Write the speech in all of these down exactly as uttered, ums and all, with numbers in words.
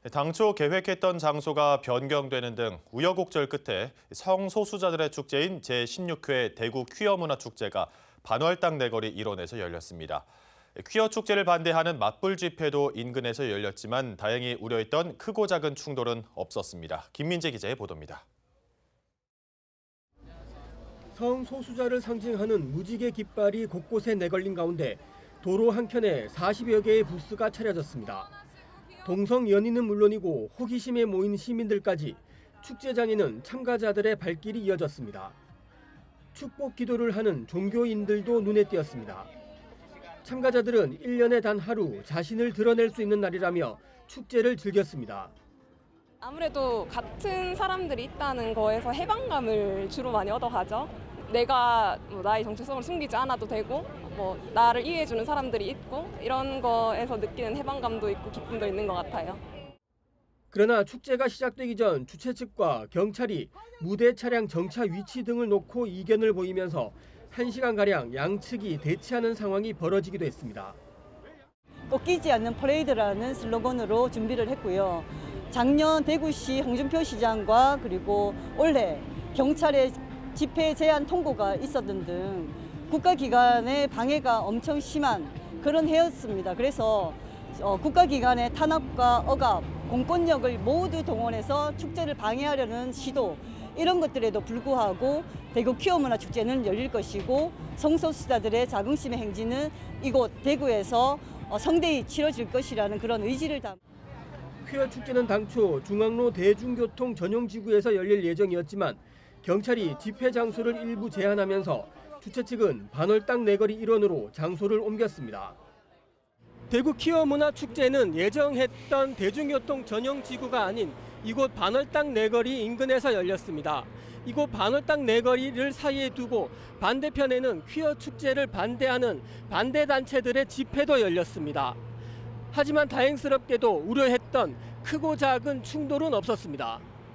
당초 계획했던 장소가 변경되는 등 우여곡절 끝에 성소수자들의 축제인 제십육 회 대구 퀴어 문화축제가 반월당 내거리 일원에서 열렸습니다. 퀴어 축제를 반대하는 맞불 집회도 인근에서 열렸지만 다행히 우려했던 크고 작은 충돌은 없었습니다. 김민재 기자의 보도입니다. 성소수자를 상징하는 무지개 깃발이 곳곳에 내걸린 가운데 도로 한켠에 사십여 개의 부스가 차려졌습니다. 동성 연인은 물론이고 호기심에 모인 시민들까지 축제장에는 참가자들의 발길이 이어졌습니다. 축복 기도를 하는 종교인들도 눈에 띄었습니다. 참가자들은 일 년에 단 하루 자신을 드러낼 수 있는 날이라며 축제를 즐겼습니다. 아무래도 같은 사람들이 있다는 거에서 해방감을 주로 많이 얻어가죠. 내가 뭐 나의 정체성을 숨기지 않아도 되고 뭐 나를 이해해주는 사람들이 있고 이런 거에서 느끼는 해방감도 있고 기쁨도 있는 것 같아요. 그러나 축제가 시작되기 전 주최 측과 경찰이 무대 차량 정차 위치 등을 놓고 이견을 보이면서 한 시간가량 양측이 대치하는 상황이 벌어지기도 했습니다. 꺾이지 않는 퍼레이드라는 슬로건으로 준비를 했고요. 작년 대구시 홍준표 시장과 그리고 올해 경찰의 집회 제한 통고가 있었던 등 국가기관의 방해가 엄청 심한 그런 해였습니다. 그래서 국가기관의 탄압과 억압, 공권력을 모두 동원해서 축제를 방해하려는 시도 이런 것들에도 불구하고 대구 퀴어 문화축제는 열릴 것이고 성소수자들의 자긍심의 행진은 이곳 대구에서 성대히 치러질 것이라는 그런 의지를 담. 퀴어 축제는 당초 중앙로 대중교통 전용 지구에서 열릴 예정이었지만 경찰이 집회 장소를 일부 제한하면서 주최 측은 반월당 내거리 일원으로 장소를 옮겼습니다. 대구 퀴어 문화축제는 예정했던 대중교통 전용 지구가 아닌 이곳 반월당 내거리 인근에서 열렸습니다. 이곳 반월당 내거리를 사이에 두고 반대편에는 퀴어 축제를 반대하는 반대단체들의 집회도 열렸습니다. 하지만 다행스럽게도 우려했던 크고 작은 충돌은 없었습니다.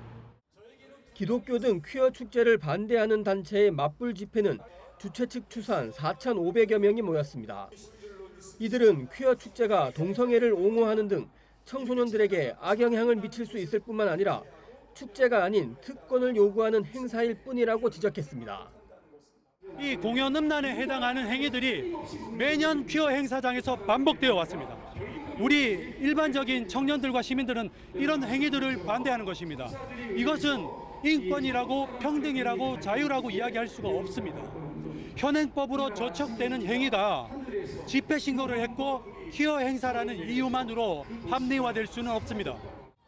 기독교 등 퀴어 축제를 반대하는 단체의 맞불 집회는 주최 측 추산 사천오백여 명이 모였습니다. 이들은 퀴어 축제가 동성애를 옹호하는 등 청소년들에게 악영향을 미칠 수 있을 뿐만 아니라 축제가 아닌 특권을 요구하는 행사일 뿐이라고 지적했습니다. 이 공연 음란에 해당하는 행위들이 매년 퀴어 행사장에서 반복되어 왔습니다. 우리 일반적인 청년들과 시민들은 이런 행위들을 반대하는 것입니다. 이것은 인권이라고 평등이라고 자유라고 이야기할 수가 없습니다. 현행법으로 저촉되는 행위가 집회 신고를 했고 퀴어 행사라는 이유만으로 합리화될 수는 없습니다.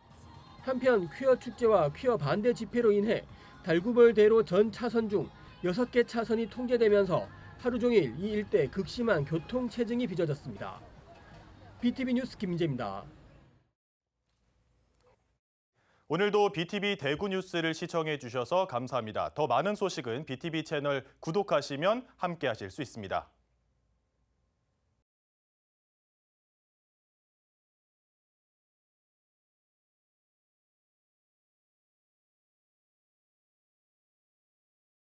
한편 퀴어 축제와 퀴어 반대 집회로 인해 달구벌대로 전 차선 중 여섯 개 차선이 통제되면서 하루 종일 이 일대 극심한 교통 체증이 빚어졌습니다. 비티비 뉴스 김민재입니다. 오늘도 비티비 대구 뉴스를 시청해 주셔서 감사합니다. 더 많은 소식은 비티비 채널 구독하시면 함께하실 수 있습니다.